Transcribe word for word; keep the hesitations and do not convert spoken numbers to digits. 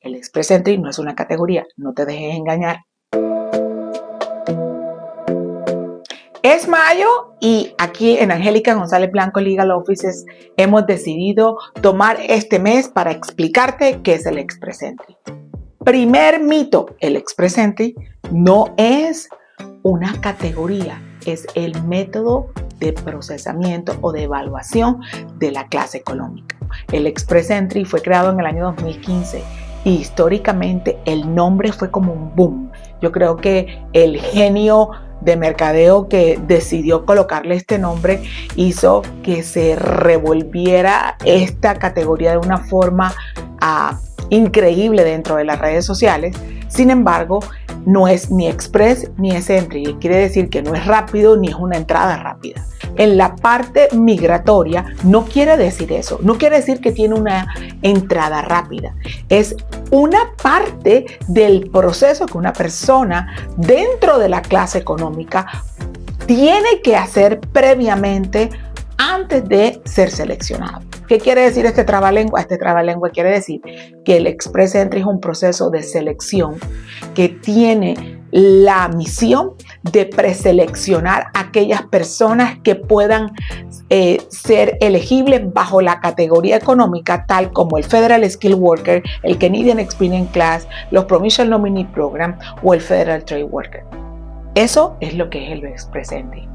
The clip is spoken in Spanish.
El Express Entry no es una categoría, no te dejes engañar. Es mayo y aquí en Angélica González Blanco Legal Offices hemos decidido tomar este mes para explicarte qué es el Express Entry. Primer mito, el Express Entry no es una categoría, es el método de procesamiento o de evaluación de la clase económica. El Express Entry fue creado en el año dos mil quince y históricamente el nombre fue como un boom. Yo creo que el genio de mercadeo que decidió colocarle este nombre hizo que se revolviera esta categoría de una forma uh, increíble dentro de las redes sociales. Sin embargo, no es ni express ni es entry, quiere decir que no es rápido ni es una entrada rápida. En la parte migratoria no quiere decir eso, no quiere decir que tiene una entrada rápida, es una parte del proceso que una persona dentro de la clase económica tiene que hacer previamente antes de ser seleccionado. ¿Qué quiere decir este trabalengua? Este trabalengua quiere decir que el Express Entry es un proceso de selección que tiene la misión de preseleccionar a aquellas personas que puedan eh, ser elegibles bajo la categoría económica tal como el Federal Skilled Worker, el Canadian Experience Class, los Provincial Nominee Program o el Federal Trade Worker. Eso es lo que es el Express Entry.